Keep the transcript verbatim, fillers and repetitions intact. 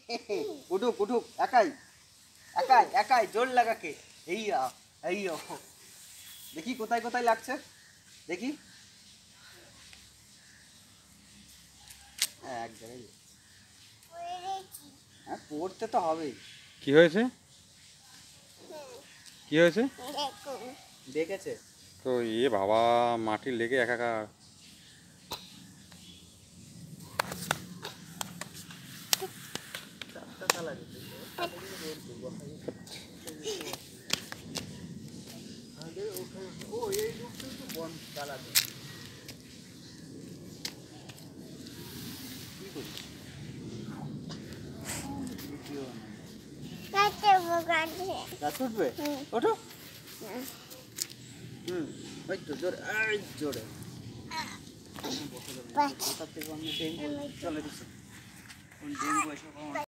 উঠুক উঠুক একাই একাই একাই জোর লাগাকে এই এই দেখি কোথায় কোথায় লাগছে দেখি এক জায়গায় হ্যাঁ পড়তে তো হবেই। কি হয়েছে কি হয়েছে দেখেছে তো এ বাবা মাটির লেগে একাকার। চারটা তালা দিতে ও এই রূপটা একটু বন্ধ তালা দেয় কি করিস গাছ উঠবে ওঠো হুম ওই তো জোরে এই জোরে কোথা থেকে ডেঙ্গু চলে দিচ্ছে ডেঙ্গু এসব